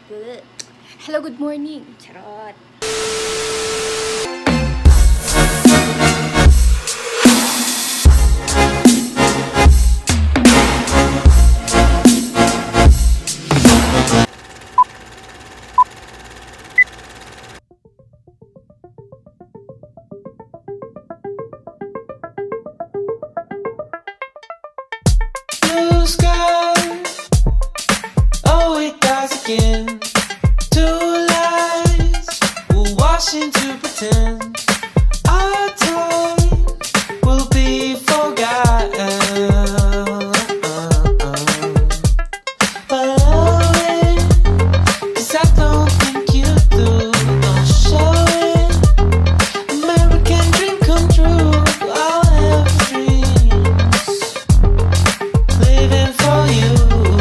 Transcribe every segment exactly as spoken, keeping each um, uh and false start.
Good. Hello, good morning. Charot. Blue sky, oh it dies again. Two lies will wash into pretend. Our time will be forgotten. But love it, 'cause I don't think you do. Don't show it. American dream come true. I'll have dreams living for you.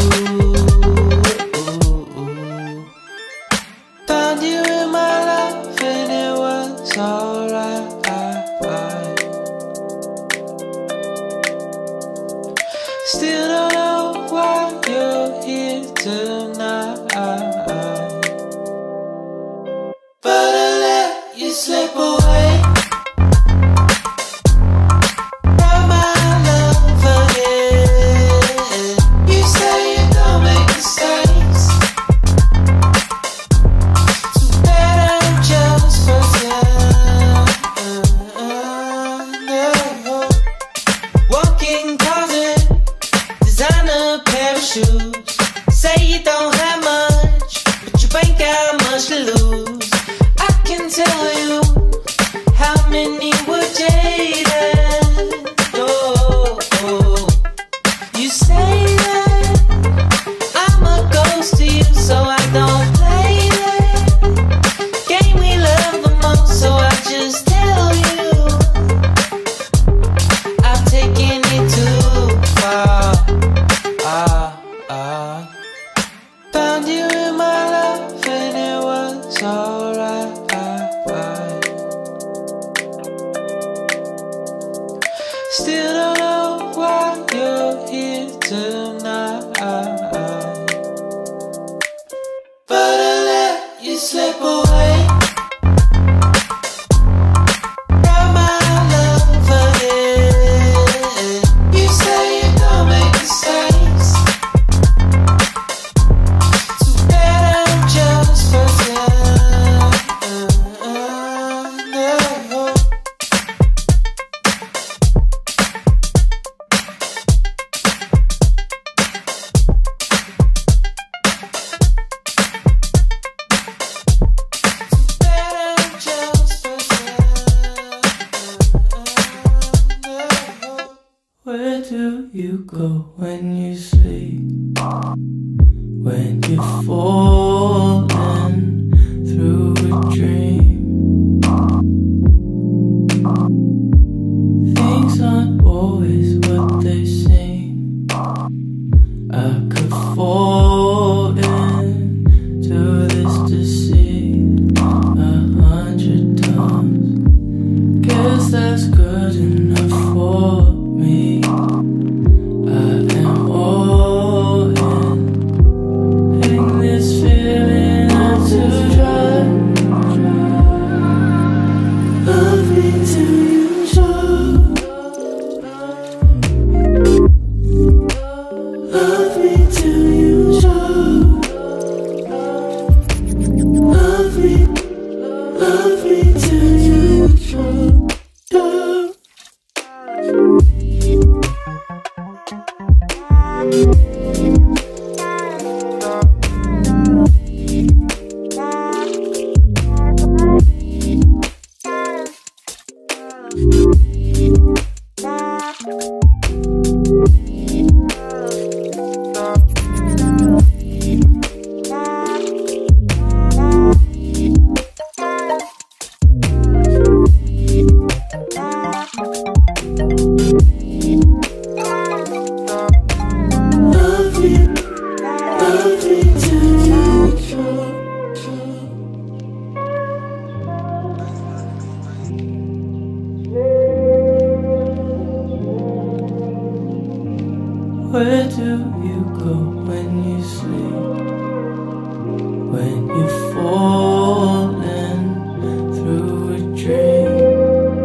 Found you in my life and it was alright. Still don't know why you're here tonight, but I let you slip away. You're my love again. You say you don't make mistakes. Too bad I'm just pretend. Walking closet, designer pair of shoes. Say you don't have much, but you ain't got much to lose. I can tell you how many were jaded. Oh, oh. You say that I'm a ghost to you, so I don't play that game we love the most. So I just tell you I've taken it too far. Ah, ah. Found you in my life and it was alright. Still don't know why you're here tonight, but I let you slip away. You're my love again. You say you don't make mistakes. Too bad I'm just pretend. Where do you go when you sleep? When you're falling through a dream? Things aren't always what they seem. I could fall into this deceit a hundred times. Guess that's good enough for me. I am all in, in this feeling when you're falling through a dream.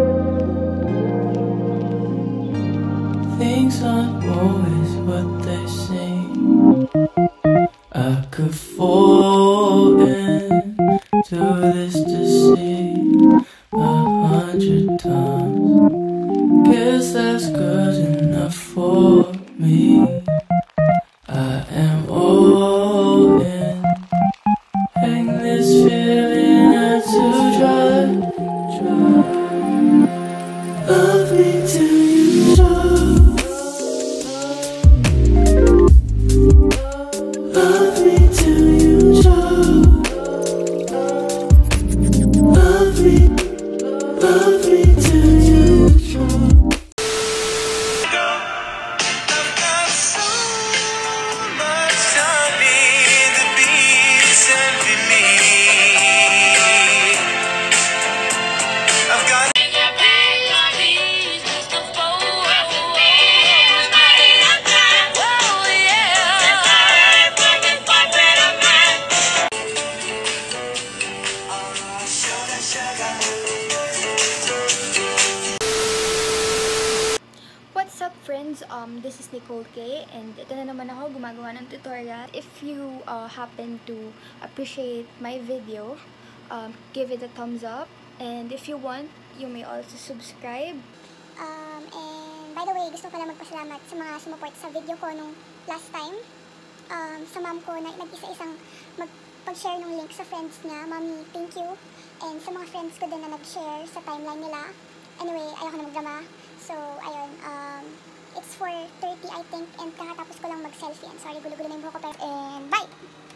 Things aren't always what they seem. I could fall into this deceit a hundred times. Guess that's good enough for me. I am all in. Hang this feeling out to dry, dry. Love me till you drop. Love me till you drop. Love me, love me till you drop. What's up friends, um, this is Nicole K and ito na naman ako gumagawa ng tutorial. If you uh, happen to appreciate my video, um, give it a thumbs up, and if you want, you may also subscribe. Um, and by the way, gusto ko pala magpasalamat sa mga sumuport sa video ko nung last time. Um, sa mom ko na nag-isa-isang magpag-share ng link sa friends niya. Mommy, thank you. And sa mga friends ko din na nag-share sa timeline nila. Anyway, ayoko na magdrama. So, ayun, um, it's four thirty I think, and kakatapos ko lang mag-selfie. And sorry, gulo-gulo na yung buhok ko, pero, and bye!